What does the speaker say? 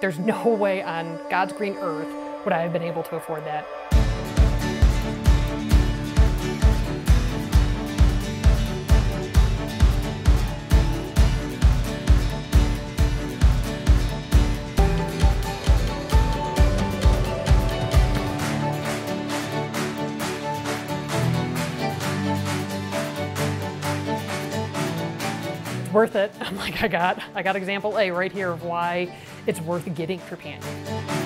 There's no way on God's green earth would I have been able to afford that. Worth it. I'm like, I got example A right here of why it's worth getting Trupanion.